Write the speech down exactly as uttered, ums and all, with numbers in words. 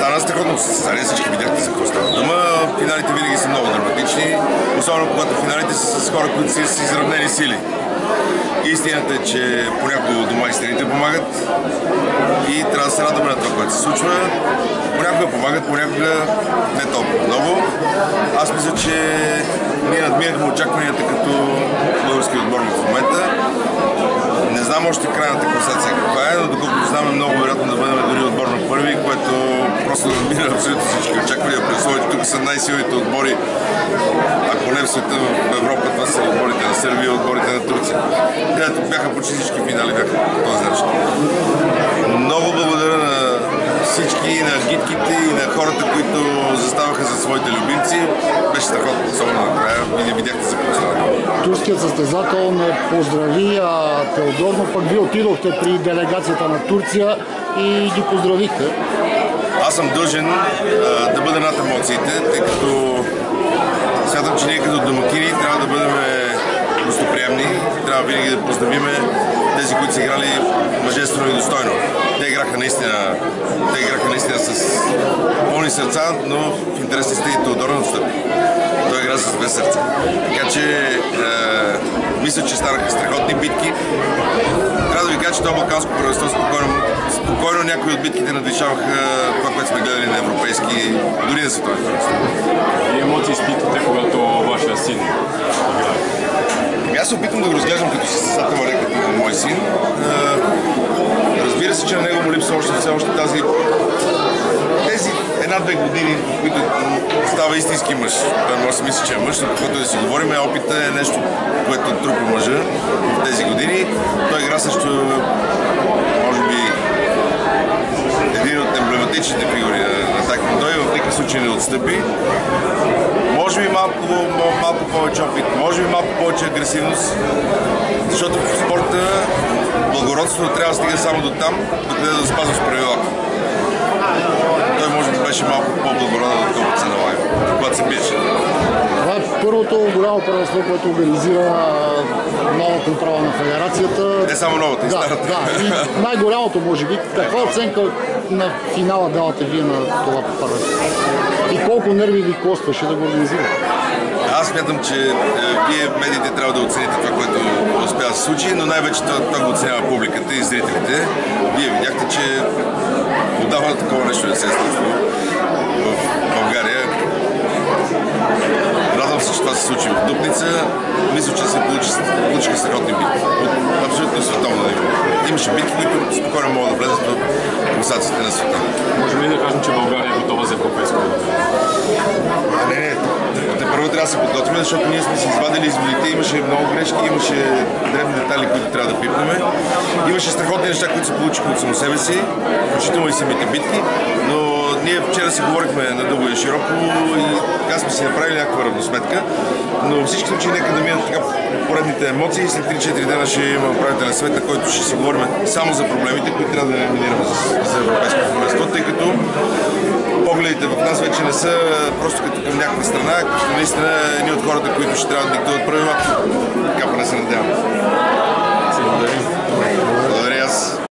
Стана страхотно състезание, всички видяхте за какво става дума. Финалите винаги са много драматични, особено когато финалите са с хора, които са с изравнени сили. Истината е, че понякога дома и страните помагат и трябва да се радваме на това, което се случва. Понякога помагат, понякога не толкова много. Аз мисля, че ние надминахме очакванията като български отбор в момента. Не знам още крайната класация каква е, но доколкото знам е много вероятно да бъдем дори отбор на първи, което просто надмина абсолютно всички очаквания. При условие, тук са най-силните отбори, ако не в света, в Европа, това са отборите на Сърбия и отборите на Турция, където бяха почти всички финали, бяха по този начин. Много благодаря на всички, и на гидките, и на хората, които заставаха за своите любимци. Беше страхотно, особено накрая. Вие видяхте за какво става. Турският състезател не поздрави а, Теодор, но пък вие отидохте при делегацията на Турция и ги поздравихте. Аз съм дължен а, да бъда над емоциите, тъй като смятам, че ние като домакини трябва да бъдем гостоприемни, трябва винаги да поздравиме тези, които са играли мъжествено и достойно. Те играха наистина, те играха наистина с пълни сърца, но в интересите и Теодор отстъпи. Той игра с две сърца. Така че е, мисля, че станаха страхотни битки. Трябва да ви кажа, че това балканско първенство спокойно, спокойно някои от битките надвишаваха това, което сме гледали на европейски, дори на световни първенства. И емоции изпитвате, когато вашия син играе? Аз се опитвам да го разглеждам като състезател, а не като мой син. Разбира се, че на него му липсва още все още тази тези една-две години, в които става истински мъж. Той може да си мисли, че е мъж, но каквото да си говорим, опита е нещо, което трупа мъжа в тези години. Той игра също, може би, един от емблематичните фигури на Таеквондо и в никакъв случай не отстъпи. Може би малко, малко повече опит, може би малко повече агресивност, защото в спорта благородството трябва да стига само до там, докъде да спазваш правилата. Той може би беше малко по-благороден, отколкото се налага, когато се биеше. Това е първото голямо първенство, което организира новата управа на федерацията. Не само новата, и да, старата. Да, и най-голямото може би. Каква оценка на финала давате вие на това първенство? И колко нерви ви костваше да го организирате? Аз смятам, че е, вие медиите трябва да оцените това, което успя да се случи, но най-вече това, това го оценява публиката и зрителите. Вие видяхте, че отдавна такова нещо не се е случило в България. Радвам се, че това се случи в Дупница. Мисля, че се получи, получиха страхотни битки. Абсолютно световно ниво. Имаше битки, които спокойно могат да влезат в класациите на света. Може ли да кажем, че България е готова за европейско? Не, не. Първо трябва да се подготвим, защото ние сме си извадили изводите, имаше много грешки, имаше дребни детали, които трябва да пипнем. Имаше страхотни неща, които се получиха от само себе си, включително и самите битки, но ние вчера си говорихме надълго и широко и така сме си направили някаква равносметка, но във всички случаи нека да минат така поредните емоции. След три-четири дена ще има управителен съвет, на който ще си говорим само за проблемите, които трябва да елиминираме за, за европейското първенство, тъй като погледите в нас вече не са просто като към някаква страна, като наистина едни от хората, които ще трябва да диктуват правилата. Така поне се надявам. Благодарим.